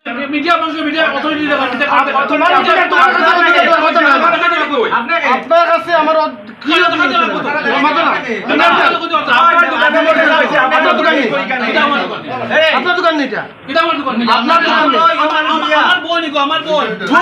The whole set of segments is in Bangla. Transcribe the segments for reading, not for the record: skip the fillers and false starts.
মিডিয়া মানুষের মিডিয়া অথরিটি আপনার কাছে আমার কি আপনার দোকান নেই এটা আমার দোকান আপনার দোকান নেই আমার বোন নিকো আমার বোন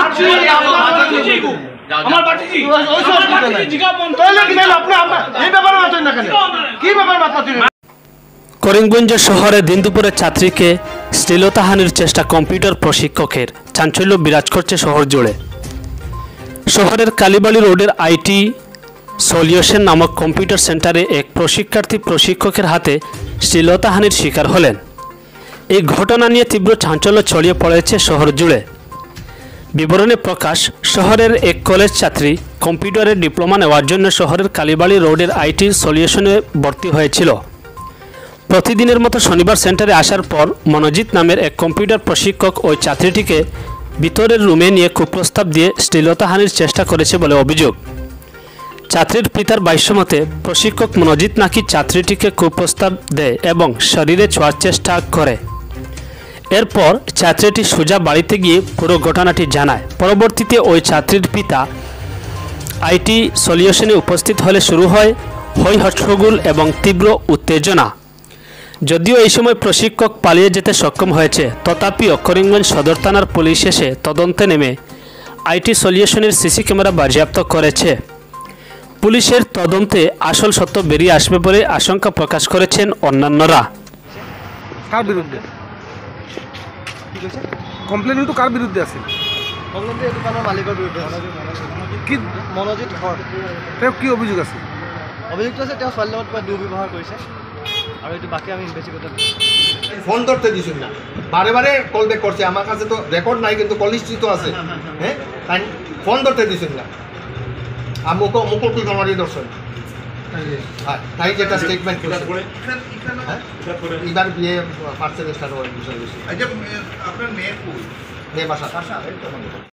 আমার বাটিজি ওই সব জিগা বোন তাহলে কি আপনি এই ব্যাপারে মাত্র না কেন কি ব্যাপার মাত্র করিমগঞ্জ শহরে দিন দুপুরে ছাত্রীকে শ্লীলতাহানির চেষ্টা কম্পিউটার প্রশিক্ষকের, চাঞ্চল্য বিরাজ করছে শহর জুড়ে। শহরের কালীবাড়ি রোডের আইটি সলিউশন নামক কম্পিউটার সেন্টারে এক প্রশিক্ষার্থী প্রশিক্ষকের হাতে শ্লীলতাহানির শিকার হলেন। এই ঘটনা নিয়ে তীব্র চাঞ্চল্য ছড়িয়ে পড়েছে শহর জুড়ে। বিবরণে প্রকাশ, শহরের এক কলেজ ছাত্রী কম্পিউটারের ডিপ্লোমা নেওয়ার জন্য শহরের কালীবাড়ি রোডের আইটি সলিউশনে ভর্তি হয়েছিল। প্রতিদিনের মতো শনিবার সেন্টারে আসার পর মনোজিৎ নামের এক কম্পিউটার প্রশিক্ষক ওই ছাত্রীটিকে ভিতরের রুমে নিয়ে কুপ্রস্তাব দিয়ে শ্লীলতাহানির চেষ্টা করেছে বলে অভিযোগ। ছাত্রীর পিতার ভাষ্যমতে প্রশিক্ষক মনোজিৎ নাকি ছাত্রীটিকে কুপ্রস্তাব দেয় এবং শরীরে ছোঁয়ার চেষ্টা করে। এরপর ছাত্রীটি সোজা বাড়িতে গিয়ে পুরো ঘটনাটি জানায়। পরবর্তীতে ওই ছাত্রীর পিতা আইটি সলিউশনে উপস্থিত হলে শুরু হয় হই হট্টগোল এবং তীব্র উত্তেজনা। যদিও এই সময় প্রশিক্ষক পালিয়ে যেতে সক্ষম হয়েছে, তথাপিও করিমগঞ্জ সদর থানার পুলিশ এসে তদন্তে নেমে আইটি সলিউশনের সিসি ক্যামেরা বাজেয়াপ্ত করেছে। পুলিশের তদন্তে আসল সত্য বেরিয়ে আসবে বলে আশঙ্কা প্রকাশ করেছেন অন্যান্যরা। কার বিরুদ্ধে কমপ্লেন তো কার বিরুদ্ধে আছে? কমপ্লেন এই দোকানের মালিকের বিরুদ্ধে কি মনোজিৎ হর। তেওঁ কি অভিযোগ আছে? অভিযোগটো আছে তেওঁ ছোৱালীৰ লগত দুৰ্ব্যৱহাৰ কৰিছে আৰু এইটো বাকী আমি ইনভেষ্টিগেট ফোন ধরতে দিছুন না, বারে বারে কল ব্যাক করছে। আমার কাছে তো রেকর্ড নাই, কিন্তু কল হিস্ট্রি তো আছে। হ্যাঁ, তাই ফোন ধরতে দিছুন না। আর মুকুল কি আমার দর্শন তাই যেটা স্টেটমেন্ট করেছে এবার বিয়ে ফার্স্ট সেমিস্টার বিষয়। আপনার মেয়ে বাসা